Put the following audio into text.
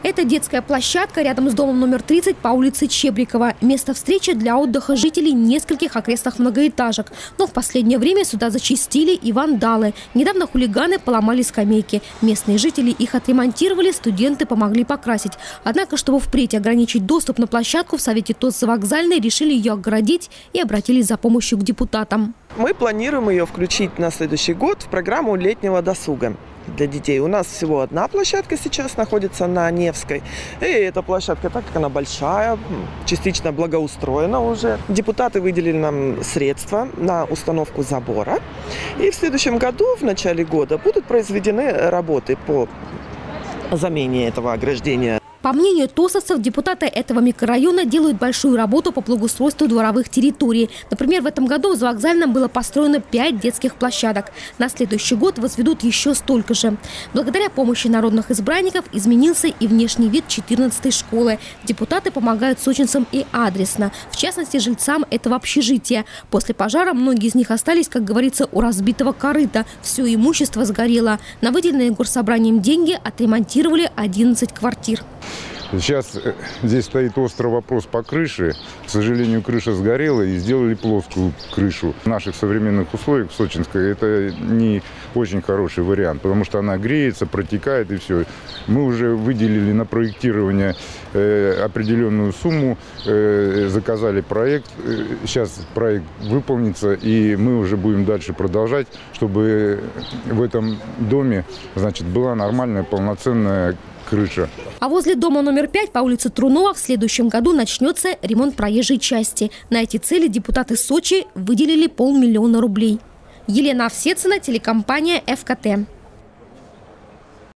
Это детская площадка рядом с домом номер 30 по улице Чебрикова. Место встречи для отдыха жителей нескольких окрестных многоэтажек. Но в последнее время сюда зачастили и вандалы. Недавно хулиганы поломали скамейки. Местные жители их отремонтировали, студенты помогли покрасить. Однако, чтобы впредь ограничить доступ на площадку, в Совете ТОС Завокзальной решили ее огородить и обратились за помощью к депутатам. Мы планируем ее включить на следующий год в программу летнего досуга для детей. У нас всего одна площадка сейчас находится на Невской. И эта площадка, так как она большая, частично благоустроена уже. Депутаты выделили нам средства на установку забора. И в следующем году, в начале года, будут произведены работы по замене этого ограждения. По мнению ТОСовцев, депутаты этого микрорайона делают большую работу по благоустройству дворовых территорий. Например, в этом году в Завокзальном было построено 5 детских площадок. На следующий год возведут еще столько же. Благодаря помощи народных избранников изменился и внешний вид 14-й школы. Депутаты помогают сочинцам и адресно. В частности, жильцам этого общежития. После пожара многие из них остались, как говорится, у разбитого корыта. Все имущество сгорело. На выделенные горсобранием деньги отремонтировали 11 квартир. Сейчас здесь стоит острый вопрос по крыше. К сожалению, крыша сгорела и сделали плоскую крышу. В наших современных условиях в Сочинской это не очень хороший вариант, потому что она греется, протекает и все. Мы уже выделили на проектирование определенную сумму, заказали проект. Сейчас проект выполнится, и мы уже будем дальше продолжать, чтобы в этом доме, значит, была нормальная, полноценная крыша. А возле дома номер 5 по улице Трунова в следующем году начнется ремонт проезжей части. На эти цели депутаты Сочи выделили 500 000 рублей. Елена Овсецина, телекомпания ФКТ.